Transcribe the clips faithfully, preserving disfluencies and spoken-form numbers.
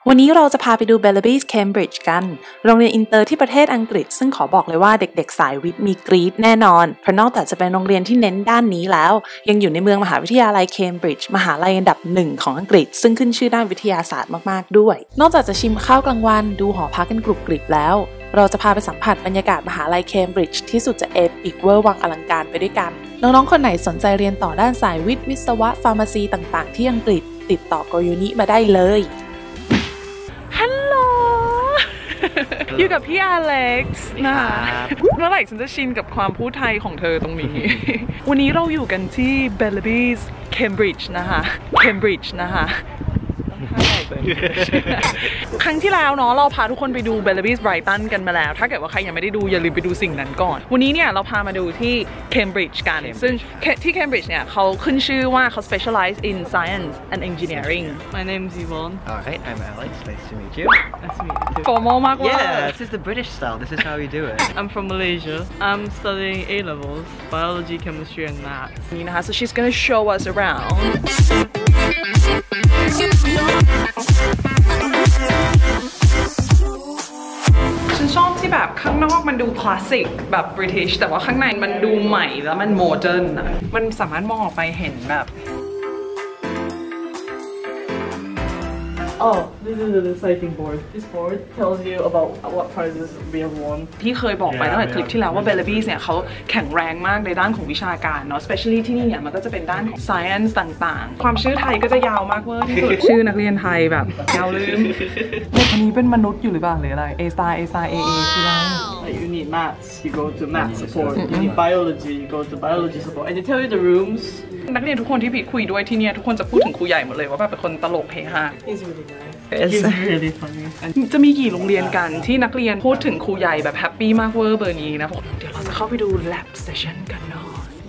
วันนี้เราจะพาไปดู Bellerbys Cambridge กันโรงเรียนอินเตอร์ที่ประเทศอังกฤษซึ่งขอบอกเลยว่าเด็กๆสายวิทย์มีกรี๊ดแน่นอนเพราะนอกจากจะเป็นโรงเรียนที่เน้นด้านนี้แล้วยังอยู่ในเมืองมหาวิทยาลัย Cambridge มหาลัยอันดับหนึ่งของอังกฤษซึ่งขึ้นชื่อด้านวิทยาศาสตร์มากๆด้วยนอกจากจะชิมข้าวกลางวันดูหอพักกันกรุบกริบแล้วเราจะพาไปสัมผัสบรรยากาศมหาลัย Cambridge ที่สุดจะเอปิกเวอร์วังอลังการไปด้วยกันน้องๆคนไหนสนใจเรียนต่อด้านสายวิทย์วิศวะฟาร์มาซีต่างๆที่อังกฤษติดต่อ Goyuni มาได้เลยฮัลโหล อยู่กับพี่อเล็กซ์นะเมื่อไหร่ฉันจะชินกับความพูดไทยของเธอตรงนี้ วันนี้เราอยู่กันที่ Bellerbys Cambridge นะคะ Cambridge นะคะครั้งที่แล้วเนาะเราพาทุกคนไปดู Bellerbys Brighton กันมาแล้วถ้าเกิดว่าใครยังไม่ได้ดูอย่าลืมไปดูสิ่งนั้นก่อนวันนี้เนี่ยเราพามาดูที่ Cambridge กันซึ่งที่ Cambridge เนี่ยเขาขึ้นชื่อว่าเขา specialize in science and engineering My name is Yvonne Alright, I'm Alex. Nice to meet you. Nice to meet you too formal มากว่า Yeah, this is the British style. This is how we do it. I'm from Malaysia I'm studying A levels biology chemistry and maths นี่นะคะ so she's gonna show us aroundฉันชอบที่แบบข้างนอกมันดูคลาสสิกแบบ British แต่ว่าข้างในมันดูใหม่แล้วมันโมเดิร์นอะมันสามารถมองออกไปเห็นแบบ Oh, this is the recycling board. This board tells you about what prizes we have won. ที่เคยบอกไปตั้งแต่คลิปที่แล้วว่า Bellerbys เนี่ยเขาแข็งแรงมากในด้านของวิชาการเนาะ especially ที่นี่เนี่ยมันก็จะเป็นด้านของ science ต่างๆความชื่อไทยก็จะยาวมากเวอร์ที่สุด ชื่อนักเรียนไทยแบบยาวลืมเด็กคนนี้เป็นมนุษย์อยู่หรือเปล่าหรืออะไร A star A star A A คืออะไร Like you need maths, you go to maths support. You need biology, you go to biology support. And they tell you the rooms. นักเรียนทุกคนที่พี่คุยด้วยที่เนี่ยทุกคนจะพูดถึงครูใหญ่หมดเลยว่าแบบเป็นคนตลกเฮฮา He's really nice. He's really funny. จะมีกี่โรงเรียนกันที่นักเรียนพูดถึงครูใหญ่แบบแฮปปี้มากเวอร์เบอร์นี้นะเดี๋ยวเราจะเข้าไปดู lab session กันเนาะ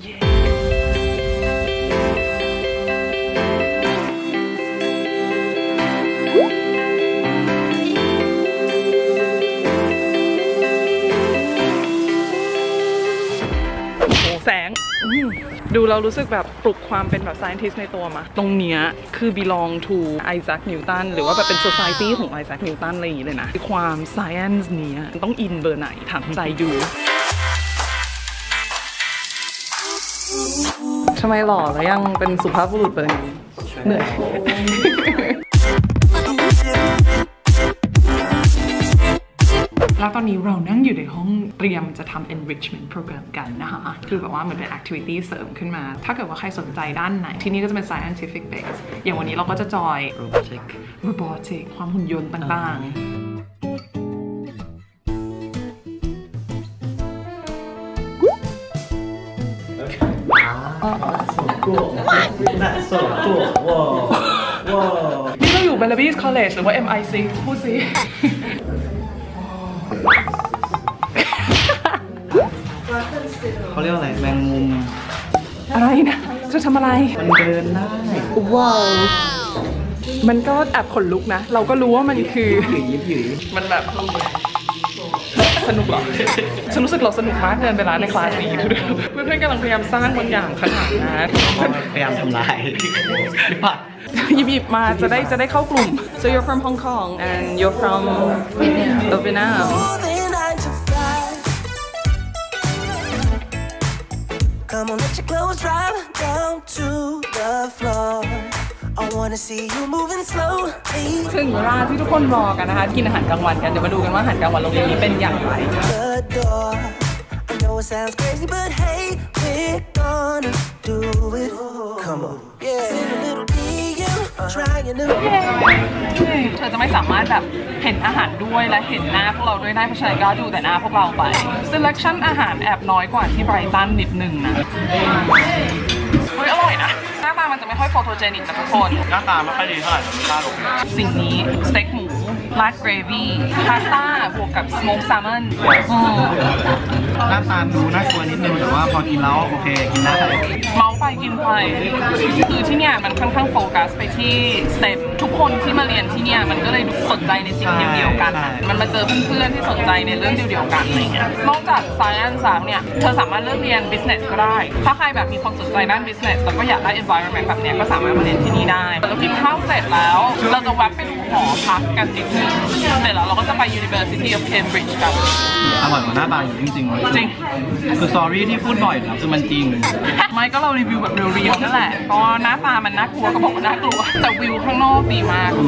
แสงดูเรารู้สึกแบบปลุกความเป็นแบบ scientist ในตัวมาตรงเนี้ยคือ belong to Isaac Newton หรือว่าแบบเป็น society ของ Isaac Newton อะไรอย่างงี้เลยนะความ science เนี้ยต้องอินเบอร์ไหนถามใจดูทำไมหล่อแล้วยังเป็นสุภาพบุรุษเบอร์นี้เหนื่อยแล้วตอนนี้เรานั่งอยู่ในห้องเตรียมจะทำ enrichment program กันนะคะคือแบบว่ามันเป็น activity เสริมขึ้นมาถ้าเกิดว่าใครสนใจด้านไหนที่นี่ก็จะเป็น scientific base อย่างวันนี้เราก็จะจอย Robotic. robotic ความหุ่นยนต์ต่างๆ That's so cool. Whoa. Whoa. นี่เราอยู่ Bellerbys College หรือว่า เอ็ม ไอ ซี พูดสิเขาเรียกอะไรแมงมุมอะไรนะจะทำอะไรมันเดินได้ว้าวมันก็แอบขนลุกนะเราก็รู้ว่ามันคือมันแบบสนุกหรอฉันรู้สึกเราสนุกมากเกินไปแล้วในคลาสนี้เพื่อนๆกำลังพยายามสร้างบางอย่างขนาดนั้นพยายามทำลายหยิบมาจะได้จะได้เข้ากลุ่ม so you're from Hong Kong and you're from Vietnam Come on, let your clothes drop down to the floor. I wanna see you moving slowly. ถึงเวลาที่ทุกคนรอกันนะคะกินอาหารกลางวันกันเดี๋ยวมาดูกันว่าอาหารกลางวันโรงเรียนนี้เป็นอย่างไร The door. I know it sounds crazy, but hey, we're gonna do it. Come on, yeah. Sing a little D M, trying to. เธอจะไม่สามารถแบบเห็นอาหารด้วยและเห็นหน้าพวกเราด้วยได้เพราะฉะนั้นก็ดูแต่หน้าพวกเราไป selection อาหารแอบน้อยกว่าที่ไบรตันนิดนึงนะเฮ้ยอร่อยนะหน้าตามันจะไม่ค่อยโฟโตเจนิกนะทุกคนหน้าตาไม่ค่อยดีเท่าไหร่ตาลงสิ่งนี้สเต็กหมูราดเกรวี่พาสต้าบวกกับสโมกแซลมอนหน้าตาดูน่ากลัวนิดนึงแต่ว่าพอกินแล้วโอเคกินได้เมาไปกินไปคือที่เนี่ยมันค่อนข้างโฟกัสไปที่สเต็ปทุกคนที่มาเรียนที่เนี่ยมันก็เลยสนใจในสิ่งเดียวกันมันมาเจอเพื่อนๆที่สนใจในเรื่องเดียวกันอะไรเงี้ยนอกจาก science เนี่ยเธอสามารถเลือกเรียน business ก็ได้ถ้าใครแบบมีความสนใจด้าน business แล้วก็อยากได้ environment แบบนี้ก็สามารถมาเรียนที่นี่ได้เรากินข้าวเสร็จแล้วเราจะแวะไปดูหอพักกันนิดนึงเสร็จแล้วเราก็จะไป University of Cambridge กันอร่อยกว่าหน้าตาอยู่จริงๆเลยจริงคือสตอรี่ที่พูดบ่อยครับคือมันจริงไม่ก็เรารีวิวแบบเรียวๆนั่นแหละเพราะหน้าตามันน่ากลัวก็บอกว่าน่ากลัวแต่วิวข้างนอกดีมาก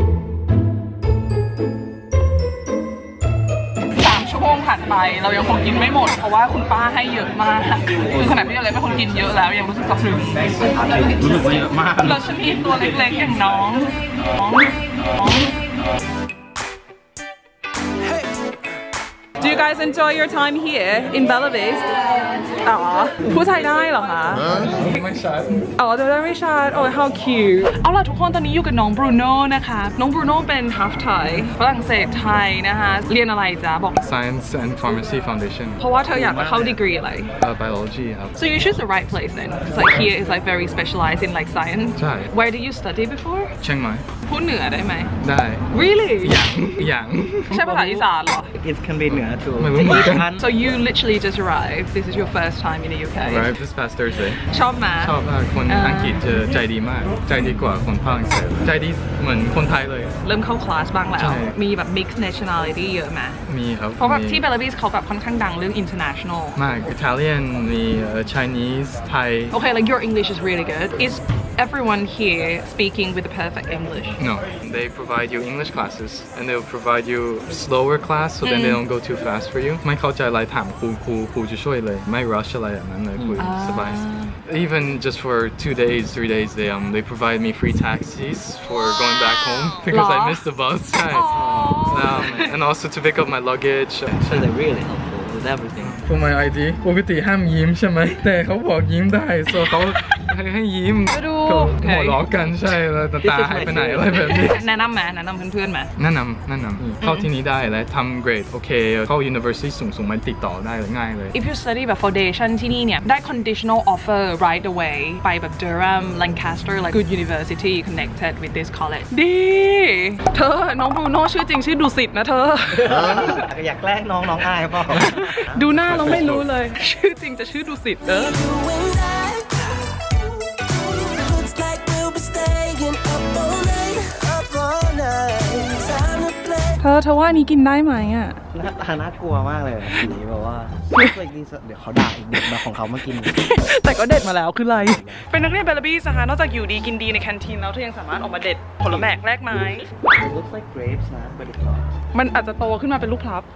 ชั่วโมงผ่านไปเรายังคงกินไม่หมดเพราะว่าคุณป้าให้เยอะมากคือขนาดพี่อะไรเป็นคนกินเยอะแล้วยังรู้สึกสะพรึงรู้สึกว่าเยอะมากเราชนีตัวเล็กๆอย่างน้องน้องน้อง Do you guys enjoy your time here in Belarus? อ๋อพูดไทยได้เหรอคะไม่ชัดอ๋อจะได้ไม่ชัดโอ้ how cute เอาล่ะทุกคนตอนนี้อยู่กับน้องบรูโน่นะคะน้องบรูโน่เป็น half Thai ฝรั่งเศสไทยนะคะเรียนอะไรจ๊ะบอก Science and Pharmacy Foundation เพราะว่าเธออยากจะเข้า degree อะไร uh, Biology ครับ So you choose the right place then because like here is like very specialized in like science ใช่ Where did you study before เชียงใหม่พูดเหนือได้ไหมได้ Really อย่างอย่างใช่ภาษาอีสานเหรอ It can be เหนือถูก So you literally just arrived This is your first time in the ยู เค Arrived this past Thursday ชอบไหมชอบมากคนอังกฤษจะใจดีมากใจดีกว่าคนฝรั่งเศสใจดีเหมือนคนไทยเลยเริ่มเข้าคลาสบ้างแล้วมีแบบ mixed nationality เยอะไหมมีครับเพราะแบบที่เบลารุสเขาแบบค่อนข้างดังเรื่อง international มาก Italian มี Chinese Thai Okay like your English is really good Is everyone here speaking with the perfect English No they provide you English classes and they'll provide you slower class so then they don't go too fast for you ไม่เข้าใจอะไรถามครูครูครูจะช่วยเลยไม่ rush อะไรอย่างนั้นเลยคุยสบาย Even just for two days three days they um they provide me free taxis for going back home because I missed the bus um, and also to pick up my luggage so they're really helpful with everything for my ไอ ดี ปกติห้ามยิ้มใช่ไหมแต่เขาบอกยิ้มได้ so เขาให้ให้ยิ้มก็หัวล้อกันใช่แล้วตาหายไปไหนอะไรแบบนี้แนะนำไหมแนะนำเพื่อนๆไหมแนะนำแนะนำเข้าที่นี้ได้และทำเกรดโอเคเข้า University สูงๆมันติดต่อได้ง่ายเลย If you study แบบ foundation ที่นี่เนี่ยได้ conditional offer right away ไปแบบ Durham Lancaster like good university connected with this college ดีเธอน้องบรูโน่ชื่อจริงชื่อดุสิตนะเธออยากแกล้งน้องน้องอายป่ะดูหน้าเราไม่รู้เลยชื่อจริงจะชื่อดุสิตเด้อเธอเธอว่านี้กินได้ไหมอ่ะน่าตาน่ากลัวมากเลยสีแบบว่าเดี๋ยวเขาด่าอีกเด็กมาของเขามากินแต่ก็เด็ดมาแล้วคืออะไรเป็นนักเรียนเบลารุสนะคะนอกจากอยู่ดีกินดีในแคนทีนแล้วเธอยังสามารถออกมาเด็ดผลแมกแลกไม้ Looks like grapes นะ but it's not มันอาจจะโตขึ้นมาเป็นลูกพลับ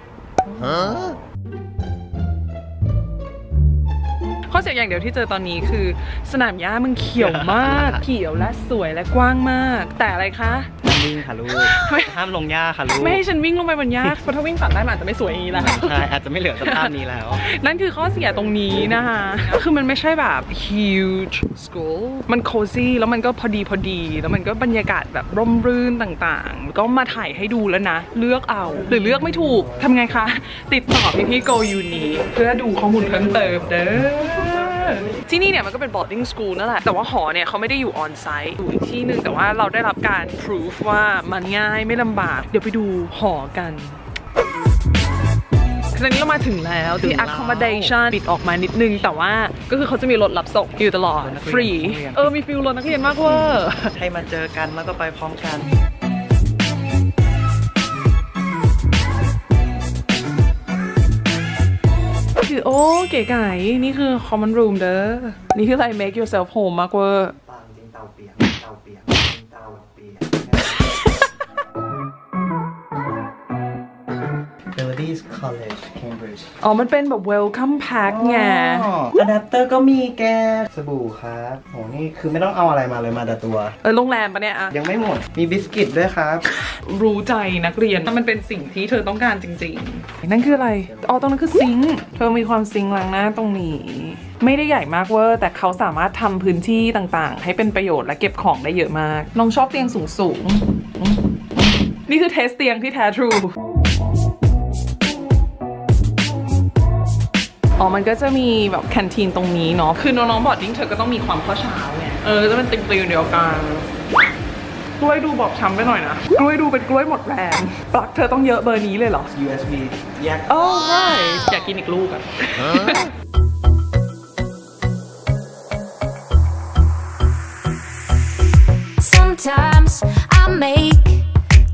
ข้อเสียอย่างเดียวที่เจอตอนนี้คือสนามหญ้ามึงเขียวมากเขียวและสวยและกว้างมากแต่อะไรคะวิ่งค่ะลูกห้ามลงหญ้าค่ะลูกไม่ให้ฉันวิ่งลงไปบนหญ้าเพราะถ้าวิ่งฝั่งได้มันอาจจะไม่สวยอย่างนี้แล้วใช่อาจจะไม่เหลือสภาพนี้แล้วนั่นคือข้อเสียตรงนี้นะคะคือมันไม่ใช่แบบ huge school มัน cozy แล้วมันก็พอดีพอดีแล้วมันก็บรรยากาศแบบร่มรื่นต่างๆก็มาถ่ายให้ดูแล้วนะเลือกเอาหรือเลือกไม่ถูกทำไงคะติดต่อพี่พี่ Go Uni เพื่อดูข้อมูลเพิ่มเติมเด้อที่นี่เนี่ยมันก็เป็น boarding school นั่นแหละแต่ว่าหอเนี่ยเขาไม่ได้อยู่ on site อยู่อีกที่หนึ่งแต่ว่าเราได้รับการ proof ว่ามันง่ายไม่ลำบากเดี๋ยวไปดูหอกันตอนนี้เรามาถึงแล้วที่ accommodation ปิดออกมานิดนึงแต่ว่าก็คือเขาจะมีรถรับส่งอยู่ตลอดฟรีเออมีฟิลรถนักเรียนมากเวอร์ให้มาเจอกันแล้วก็ไปพร้อมกันคือโอ้เก๋ไก่นี่คือ common room เด้อนี่คืออะไร make yourself home มากเวอร์ปางจริงเตาเปียกเตาเปียกเตาเปียก Belarus College Cambridge อ๋อมันเป็นแบบ welcome pack ไงอะแดปเตอร์ก็มีแกสบู่ครับโหนี่คือไม่ต้องเอาอะไรมาเลยมาแต่ตัวเออโรงแรมปะเนี่ยอะยังไม่หมดมีบิสกิตด้วยครับรู้ใจนักเรียนมันเป็นสิ่งที่เธอต้องการจริงๆนั่นคืออะไรอ๋อตรงนั้นคือซิงค์เธอมีความซิงค์ล้างหน้าตรงนี้ไม่ได้ใหญ่มากเวอร์แต่เขาสามารถทำพื้นที่ต่างๆให้เป็นประโยชน์และเก็บของได้เยอะมากน้องชอบเตียงสูงๆนี่คือเทสเตียงที่แท้ทรูอ๋อมันก็จะมีแบบแคนทีนตรงนี้เนาะคือน้องๆบอร์ดดิ้งเธอก็ต้องมีความข้อเช้าไงเออจะเป็นติ่งๆเดียวกันกล้วยดูบอบช้ำไปหน่อยนะกล้วยดูเป็นกล้วยหมดแรงปลั๊กเธอต้องเยอะเบอร์นี้เลยเหรอยู เอส บี แยกโอ้ใช่อยากกินอีกลูกอะ Sometimes I make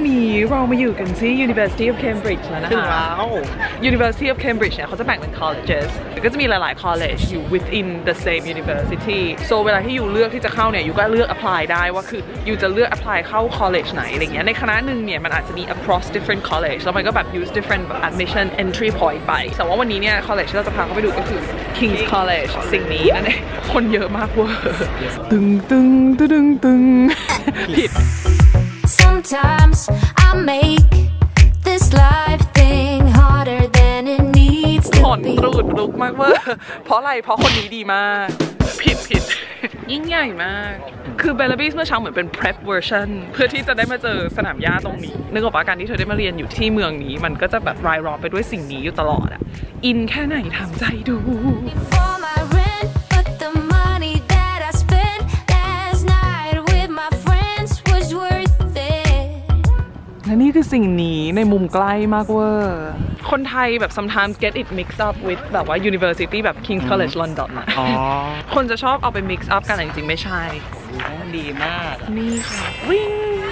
นี้เรามาอยู่กันที่ University of Cambridge แล้วนะคะ University of Cambridge เนี่ยเขาจะแบ่งเป็น colleges ก็จะมีหลายๆ college อยู่ within the same university so เวลาที่อยู่เลือกที่จะเข้าเนี่ยอยู่ก็เลือก apply ได้ว่าคืออยู่จะเลือก apply เข้า college ไหนอะไรเงี้ยในคณะหนึ่งเนี่ยมันอาจจะมี across different college แล้วมันก็แบบ use different admission entry point ไปแต่ว่าวันนี้เนี่ย college ที่เราจะพาเข้าไปดูก็คือ King's College สิ่งนี้นั่นเองคนเยอะมากเว้ยตึงตึงตึงตึงผิด Sometimes I make this life thing harder than it needs to ผ่อน be รูดลุกมากเว้ยเพราะอะไรเพราะคนนี้ดีมากผิดผิดยิ่งใหญ่มากคือ Bellaby's เมื่อเช้าเหมือนเป็น prep version เพื่อที่จะได้มาเจอสนามหญ้าตรงนี้นึกออกปะการที่เธอได้มาเรียนอยู่ที่เมืองนี้มันก็จะแบบรายล้อมไปด้วยสิ่งนี้อยู่ตลอดอะอินแค่ไหนถามใจดู for my rent, but the money that I spent last night with my friends was worth it. และนี่คือสิ่งนี้ในมุมใกล้มากเวอร์คนไทยแบบ sometimes get it mixed up with แบบว่า university แบบ King's College London อะคนจะชอบเอาไป mix up กันแต่จริงๆไม่ใช่ดีมากนี่ค่ะวิ่ง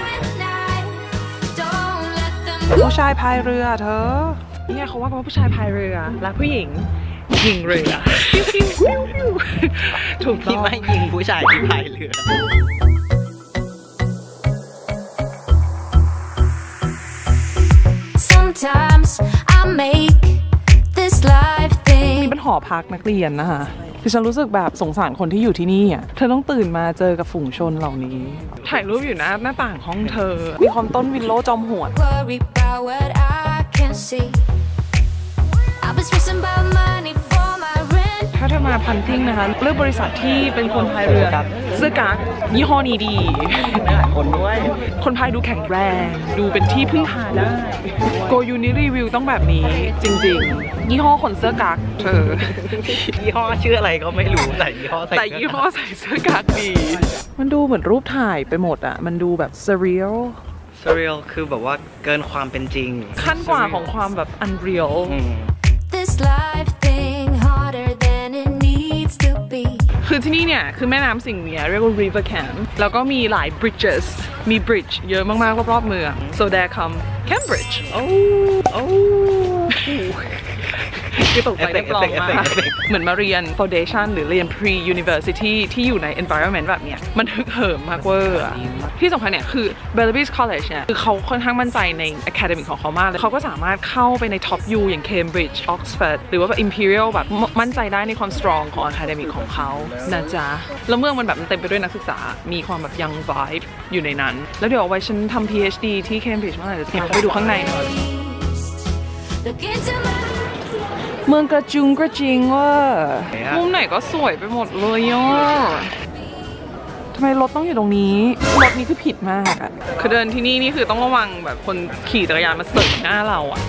Don't let them ผู้ชายพายเรือเธอเนี่ยเขาว่ากันว่าผู้ชายพายเรือและผู้หญิงยิงเรือถูกต้องไม่ยิงผู้ชายที่พายเรือ Sometimes I make this life thing นี่เป็นหอพักนักเรียนนะคะคือฉันรู้สึกแบบสงสารคนที่อยู่ที่นี่อ่ะเธอต้องตื่นมาเจอกับฝูงชนเหล่านี้ถ่ายรูปอยู่นะหน้าต่างห้องเธอมีความต้นวิลโลจอมหวด worry about what I can't see. I've been stressing about money for my rent. ถ้าเธอมาพันทิ้งนะคะเลือกบริษัทที่เป็นคนพายเรือเสื้อกั๊กยี่ห้อนี้ดีคนด้วยคนพายดูแข็งแรงดูเป็นที่พึ่งพาได้โกยูนิรีวิวต้องแบบนี้จริงๆยี่ห้อคนเสื้อกั๊กเธอยี่ห้อชื่ออะไรก็ไม่รู้แต่ยี่ห้อใส่แต่ยี่ห้อใส่เสื้อกั๊กดีมันดูเหมือนรูปถ่ายไปหมดอะมันดูแบบ surreal surreal คือแบบว่าเกินความเป็นจริงขั้นกว่าของความแบบ unreal This life thing harder than it needs to be. คือที่นี่เนี่ยคือแม่น้ำสิ่งนี้เรียกว่า river Cam แล้วก็มีหลาย bridges มี bridge เยอะมากๆรอบๆเมือง so there come Cambridge โอ้โอ้คือตกใจได้ปลอมมากเหมือนมาเรียน foundation หรือเรียน pre university ที่อยู่ใน environment แบบเนี้ยมันฮึกเหิมมากเวอร์ที่สำคัญเนี่ยคือ Bellaby's College เนี่ยคือเขาค่อนข้างมั่นใจใน academic ของเขามากเลยเขาก็สามารถเข้าไปใน top U อย่าง Cambridge Oxford หรือว่าแบบ Imperial แบบมั่นใจได้ในความ strong ของ academic ของเขานะจ๊ะแล้วเมืองมันแบบเต็มไปด้วยนักศึกษามีความแบบ young vibe อยู่ในนั้นแล้วเดี๋ยวเอาไว้ฉันทำ PhD ที่ Cambridge เมื่อไหร่จะพาไปดูข้างในหน่อยเมืองกระจุงกระจิงว่ามุมไหนก็สวยไปหมดเลยอ่ะทำไมรถต้องอยู่ตรงนี้รถนี้คือผิดมากอ่ะคือเดินที่นี่นี่คือต้องระวังแบบคนขี่จักรยานมาเสิร์ฟหน้าเราอ่ะ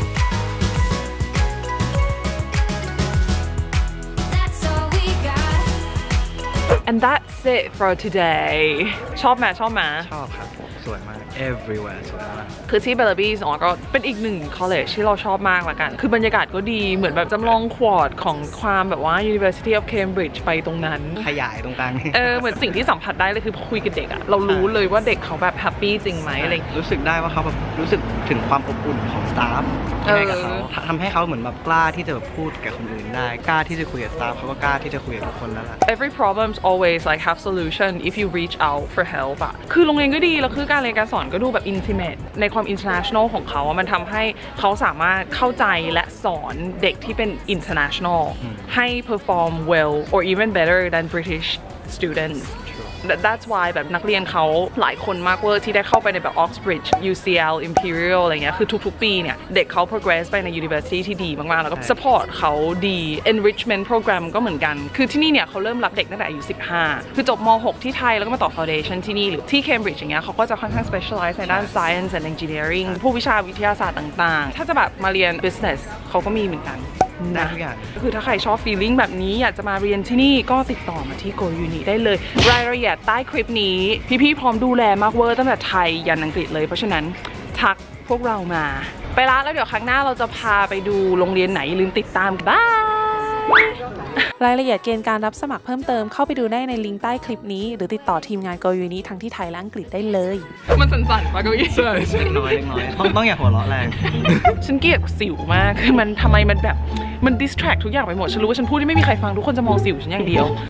and that's it for today ชอบไหมชอบไหมชอบครับสวยมาก everywhere สวยมากคือที่ Bellaby's อ๋อก็เป็นอีกหนึ่ง college ที่เราชอบมากละกันคือบรรยากาศก็ดีเหมือนแบบจำลองควอดของความแบบว่า University of Cambridge ไปตรงนั้นขยายตรงกลางเออเหมือนสิ่งที่สัมผัสได้เลยคือคุยกับเด็กอะเรารู้เลยว่าเด็กเขาแบบแฮปปี้จริงไหมอะไรรู้สึกได้ว่าเขาแบบรู้สึกถึงความอบอุ่นของสตาฟให้กับเขาทำให้เขาเหมือนแบบกล้าที่จะแบบพูดกับคนอื่นได้กล้าที่จะคุยกับสตาฟเขาก็กล้าที่จะคุยกับทุกคนแล้ว Every problems always like have solution if you reach out for help อะคือโรงเรียนก็ดีแล้วคือการเรียนการสอนก็ดูแบบ intimate ในความ international ของเขาอะมันทำให้เขาสามารถเข้าใจและสอนเด็กที่เป็น international ให้ perform well or even better than British students That's why แบบนักเรียนเขาหลายคนมากเวอร์ที่ได้เข้าไปในแบบ Oxbridge ยู ซี แอล Imperial อะไรเงี้ยคือทุกๆปีเนี่ยเด็กเขา progress ไปใน University ที่ดีมากๆแล้วก็ support เขาดี enrichment program ก็เหมือนกันคือที่นี่เนี่ยเขาเริ่มรับเด็กตั้งแต่อายุสิบห้าคือจบม หก ที่ไทยแล้วก็มาต่อ foundation ที่นี่หรือที่ Cambridge อย่างเงี้ยเขาก็จะค่อนข้าง specialize ในด้าน science and engineering ผู้วิชาวิทยาศาสตร์ต่างๆถ้าจะแบบมาเรียน business เขาก็มีเหมือนกันได้ทุกอย่างคือถ้าใครชอบ feeling แบบนี้อยากจะมาเรียนที่นี่ก็ติดต่อมาที่ Go Uni ได้เลยรายละเอียดใต้คลิปนี้พี่ๆพร้อมดูแลมากเวอร์ตั้งแต่ไทยยันอังกฤษเลยเพราะฉะนั้นทักพวกเรามาไปละแล้วเดี๋ยวครั้งหน้าเราจะพาไปดูโรงเรียนไหนลืมติดตามกันบ้ายรายละเอียดเกณฑ์การรับสมัครเพิ่มเติมเข้าไปดูได้ในลิงก์ใต้คลิปนี้หรือติดต่อทีมงาน Go Uni ทั้งที่ไทยและอังกฤษได้เลยมันสั่นๆปะเก้าอี้ใช่เล็กน้อยเล็กน้อยต้องต้องอย่าหัวเราะแรงฉันเกลียดสิวมากคือมันทำไมมันแบบมัน distract ทุกอย่างไปหมดฉันรู้ว่าฉันพูดที่ไม่มีใครฟังทุกคนจะมองสิวฉันอย่างเดียว